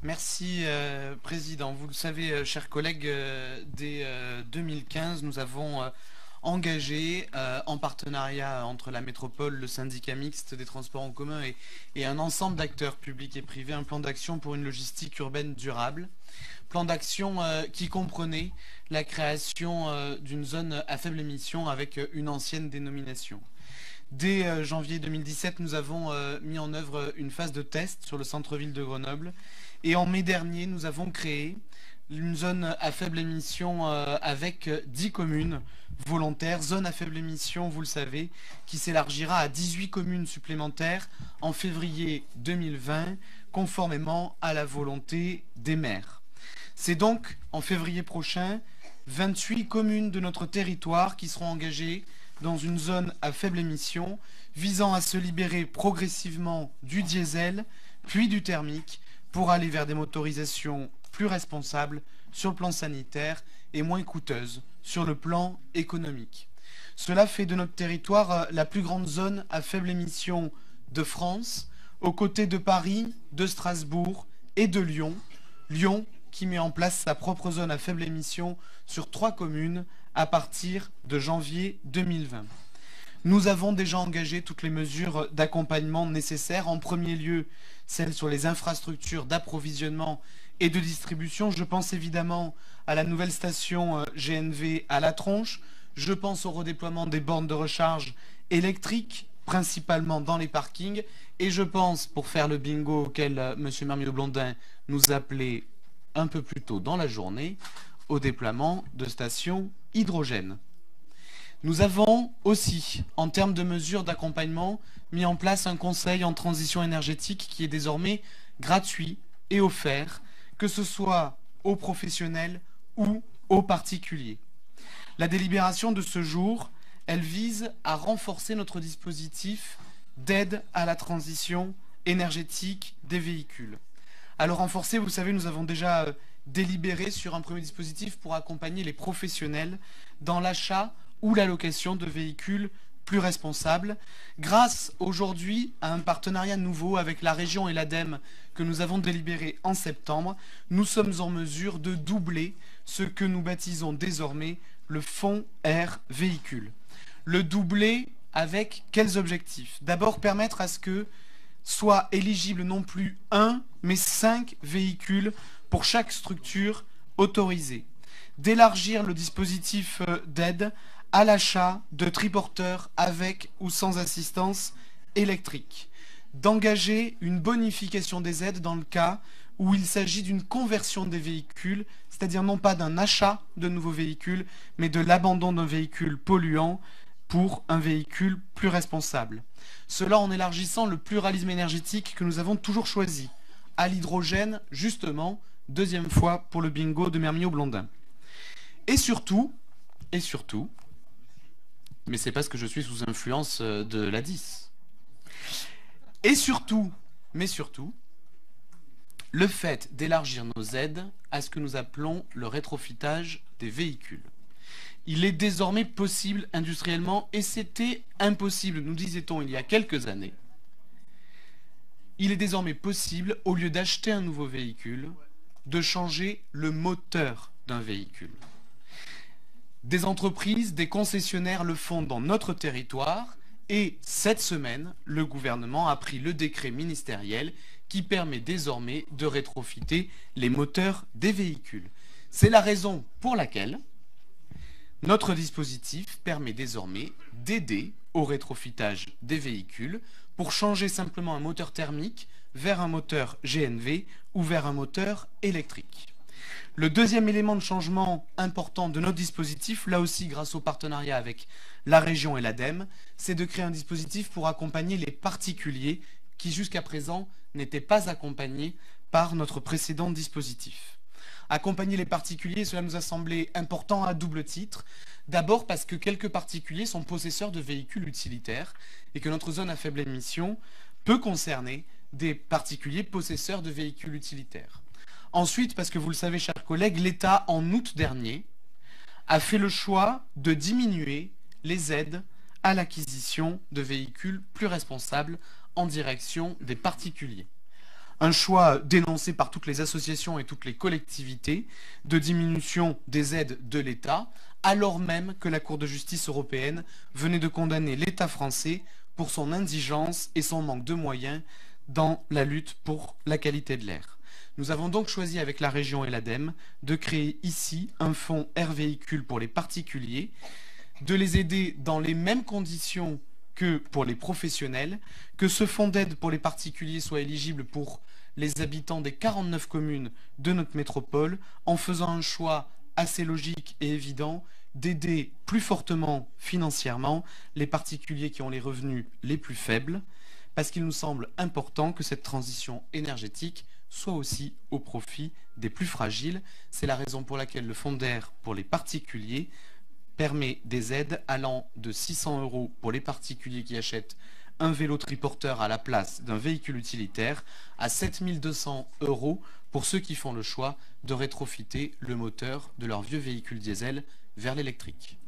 Merci, Président. Vous le savez, chers collègues, dès 2015, nous avons engagé, en partenariat entre la métropole, le syndicat mixte des transports en commun et un ensemble d'acteurs publics et privés, un plan d'action pour une logistique urbaine durable. Plan d'action qui comprenait la création d'une zone à faible émission avec une ancienne dénomination. Dès janvier 2017, nous avons mis en œuvre une phase de test sur le centre-ville de Grenoble. Et en mai dernier, nous avons créé une zone à faible émission avec 10 communes volontaires. Zone à faible émission, vous le savez, qui s'élargira à 18 communes supplémentaires en février 2020, conformément à la volonté des maires. C'est donc en février prochain, 28 communes de notre territoire qui seront engagées dans une zone à faible émission, visant à se libérer progressivement du diesel, puis du thermique, pour aller vers des motorisations plus responsables sur le plan sanitaire et moins coûteuses sur le plan économique. Cela fait de notre territoire la plus grande zone à faible émission de France, aux côtés de Paris, de Strasbourg et de Lyon. Lyon qui met en place sa propre zone à faible émission sur 3 communes à partir de janvier 2020. Nous avons déjà engagé toutes les mesures d'accompagnement nécessaires. En premier lieu, celles sur les infrastructures d'approvisionnement et de distribution. Je pense évidemment à la nouvelle station GNV à La Tronche. Je pense au redéploiement des bornes de recharge électriques, principalement dans les parkings. Et je pense, pour faire le bingo auquel M. Mermiot-Blondin nous appelait un peu plus tôt dans la journée, au déploiement de stations hydrogène. Nous avons aussi, en termes de mesures d'accompagnement, mis en place un conseil en transition énergétique qui est désormais gratuit et offert, que ce soit aux professionnels ou aux particuliers. La délibération de ce jour, elle vise à renforcer notre dispositif d'aide à la transition énergétique des véhicules. À le renforcer, vous savez, nous avons déjà délibéré sur un premier dispositif pour accompagner les professionnels dans l'achat ou la location de véhicules plus responsables, grâce aujourd'hui à un partenariat nouveau avec la région et l'ADEME que nous avons délibéré en septembre. Nous sommes en mesure de doubler ce que nous baptisons désormais le fonds Air Véhicule. Le doubler avec quels objectifs? D'abord, permettre à ce que soient éligibles non plus 1, mais 5 véhicules pour chaque structure autorisée. D'élargir le dispositif d'aide à l'achat de triporteurs avec ou sans assistance électrique. D'engager une bonification des aides dans le cas où il s'agit d'une conversion des véhicules, c'est-à-dire non pas d'un achat de nouveaux véhicules, mais de l'abandon d'un véhicule polluant pour un véhicule plus responsable. Cela en élargissant le pluralisme énergétique que nous avons toujours choisi, à l'hydrogène, justement, deuxième fois pour le bingo de Mermiot-Blondin. Et surtout, mais c'est parce que je suis sous influence de la 10. Et surtout, le fait d'élargir nos aides à ce que nous appelons le rétrofitage des véhicules. Il est désormais possible industriellement, et c'était impossible, nous disait-on il y a quelques années, il est désormais possible, au lieu d'acheter un nouveau véhicule, de changer le moteur d'un véhicule. Des entreprises, des concessionnaires le font dans notre territoire et cette semaine, le gouvernement a pris le décret ministériel qui permet désormais de rétrofiter les moteurs des véhicules. C'est la raison pour laquelle notre dispositif permet désormais d'aider au rétrofitage des véhicules pour changer simplement un moteur thermique vers un moteur GNV ou vers un moteur électrique. Le deuxième élément de changement important de notre dispositif, là aussi grâce au partenariat avec la région et l'ADEME, c'est de créer un dispositif pour accompagner les particuliers qui jusqu'à présent n'étaient pas accompagnés par notre précédent dispositif. Accompagner les particuliers, cela nous a semblé important à double titre. D'abord parce que quelques particuliers sont possesseurs de véhicules utilitaires et que notre zone à faible émission peut concerner des particuliers possesseurs de véhicules utilitaires. Ensuite, parce que vous le savez, chers collègues, l'État, en août dernier, a fait le choix de diminuer les aides à l'acquisition de véhicules plus responsables en direction des particuliers. Un choix dénoncé par toutes les associations et toutes les collectivités de diminution des aides de l'État, alors même que la Cour de justice européenne venait de condamner l'État français pour son indigence et son manque de moyens dans la lutte pour la qualité de l'air. Nous avons donc choisi avec la région et l'ADEME de créer ici un fonds air véhicule pour les particuliers, de les aider dans les mêmes conditions que pour les professionnels, que ce fonds d'aide pour les particuliers soit éligible pour les habitants des 49 communes de notre métropole, en faisant un choix assez logique et évident d'aider plus fortement financièrement les particuliers qui ont les revenus les plus faibles, parce qu'il nous semble important que cette transition énergétique soit aussi au profit des plus fragiles. C'est la raison pour laquelle le fonds d'air pour les particuliers permet des aides allant de 600 € pour les particuliers qui achètent un vélo triporteur à la place d'un véhicule utilitaire à 7200 € pour ceux qui font le choix de rétrofiter le moteur de leur vieux véhicule diesel vers l'électrique.